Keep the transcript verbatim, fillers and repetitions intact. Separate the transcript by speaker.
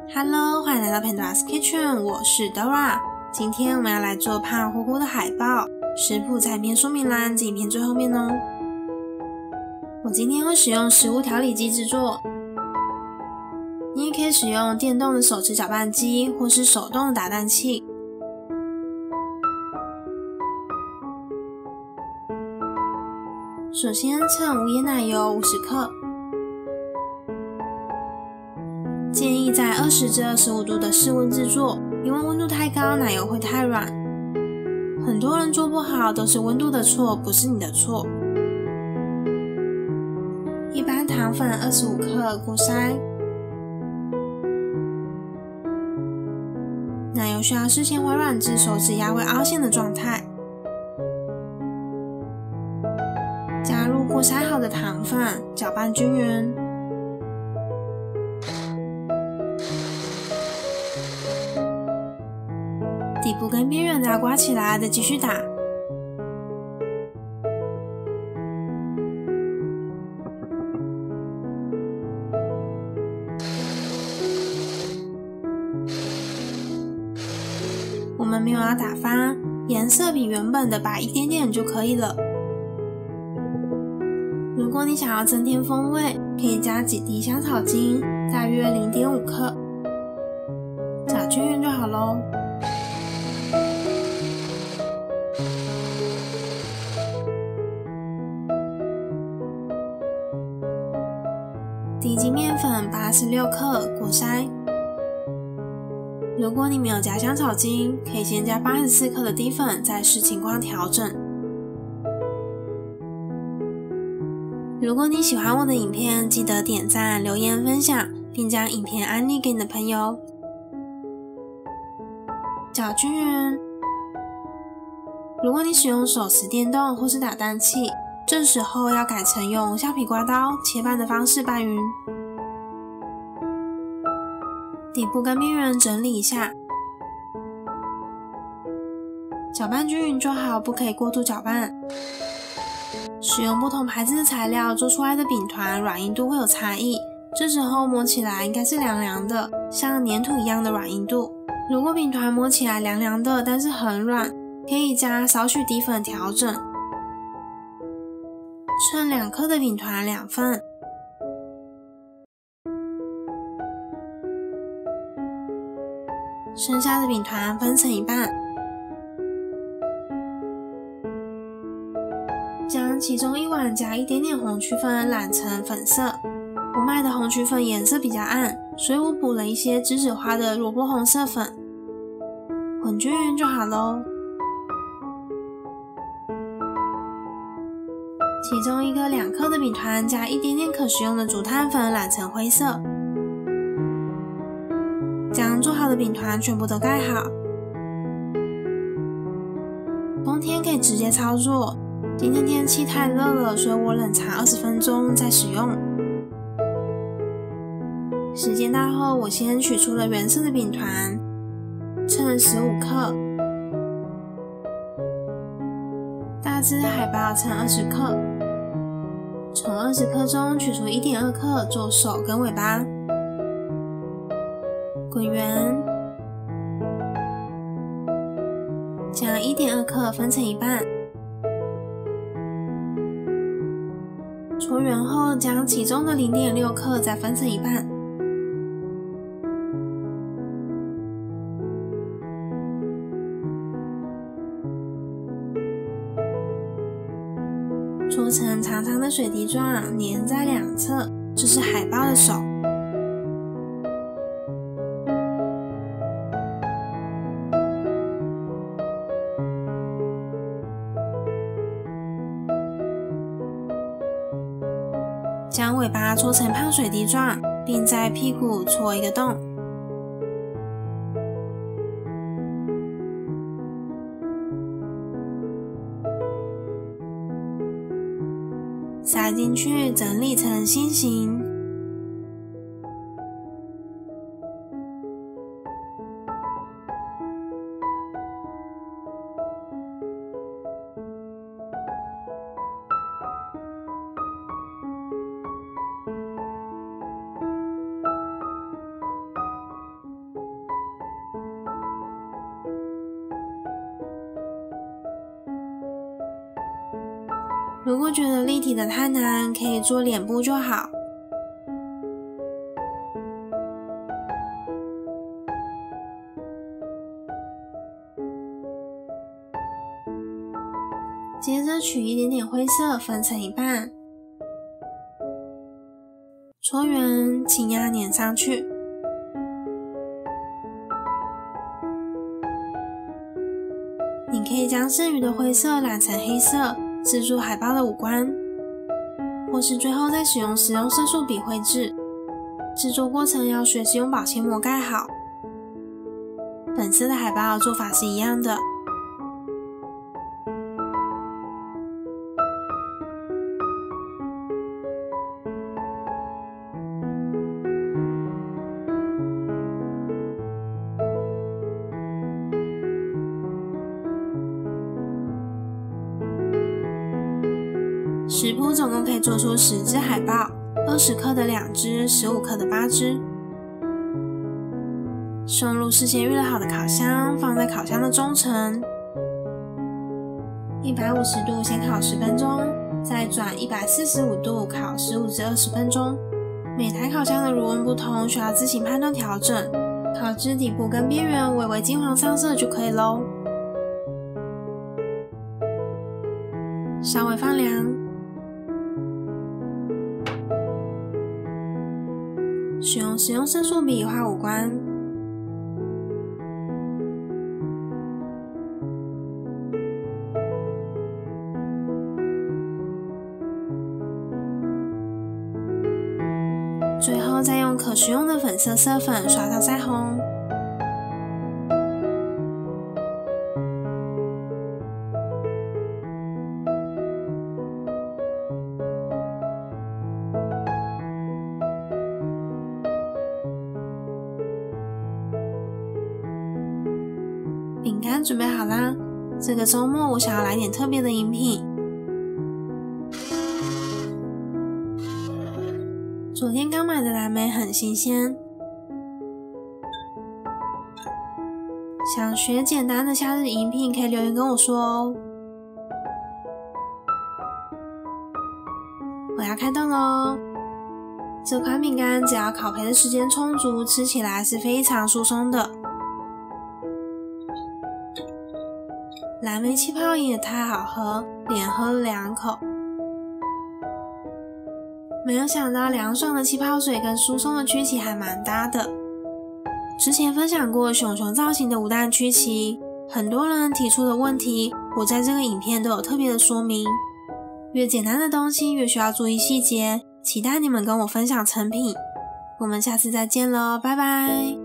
Speaker 1: Hello， 欢迎来到 Pandora's Kitchen， 我是 Dora。今天我们要来做胖乎乎的海豹，食谱在影片说明栏及影片最后面哦。我今天会使用食物调理机制作，你也可以使用电动的手持搅拌机或是手动的打蛋器。首先称无盐奶油五十克，建议在二十至二十五度的室温制作，因为温度太高奶油会太软。很多人做不好都是温度的错，不是你的错。一般糖粉二十五克过筛，奶油需要事先微软至手指压会凹陷的状态。加入过筛好的糖粉，搅拌均匀。底部跟边缘的要刮起来，再继续打。我们没有要打发，颜色比原本的白一点点就可以了。如果你想要增添风味，可以加几滴香草精，大约 零点五克，搅均匀就好咯。低筋面粉八十六克过筛。如果你没有加香草精，可以先加八十四克的低粉，再视情况调整。如果你喜欢我的影片，记得点赞、留言、分享，并将影片安利给你的朋友。搅均匀。如果你使用手持电动或是打蛋器，这时候要改成用橡皮刮刀切拌的方式拌匀。底部跟边缘整理一下，搅拌均匀就好，不可以过度搅拌。使用不同牌子的材料做出来的饼团软硬度会有差异，这时候摸起来应该是凉凉的，像粘土一样的软硬度。如果饼团摸起来凉凉的，但是很软，可以加少许低粉调整。称两克的饼团两份。剩下的饼团分成一半。将其中一碗加一点点红曲粉染成粉色，我买的红曲粉颜色比较暗，所以我补了一些栀子花的萝卜红色粉，混均匀就好咯。其中一个两克的饼团加一点点可食用的竹炭粉染成灰色，将做好的饼团全部都盖好。冬天可以直接操作，今天天气太热了，所以我冷藏二十分钟再使用。时间到后，我先取出了原色的饼团，称十五克。大只海豹称二十克，从二十克中取出 一点二克做手跟尾巴。滚圆，将 一点二克分成一半。搓圆后，将其中的 零点六克再分成一半。搓成长长的水滴状，粘在两侧，这是海豹的手。将尾巴搓成胖水滴状，并在屁股戳一个洞。塞进去，整理成心形。 如果觉得立体的太难，可以做脸部就好。接着取一点点灰色分成一半，搓圆，轻压粘上去。你可以将剩余的灰色染成黑色，制住海报的五官，或是最后再使用食用色素笔绘制。制作过程要随时用保鲜膜盖好。本色的海报做法是一样的。食谱总共可以做出十只海报，二十克的两只，十五克的八只。送入事先预热好的烤箱，放在烤箱的中层，一百五十度先烤十分钟，再转一百四十五度烤十五至二十分钟。每台烤箱的炉温不同，需要自行判断调整。烤至底部跟边缘微微金黄上色就可以咯。稍微放凉。使用食用色素笔画五官。最后再用可食用的粉色色粉刷到腮红。饼干准备好啦，这个周末我想要来点特别的饮品。昨天刚买的蓝莓很新鲜。想学简单的夏日饮品，可以留言跟我说哦。我要开动咯！这款饼干只要烤焙的时间充足，吃起来是非常疏松的。蓝莓气泡饮也太好喝，连喝了两口。没有想到凉爽的气泡水跟疏松的曲奇还蛮搭的。之前分享过熊熊造型的无蛋曲奇，很多人提出的问题，我在这个影片都有特别的说明。越简单的东西越需要注意细节，期待你们跟我分享成品。我们下次再见咯，拜拜。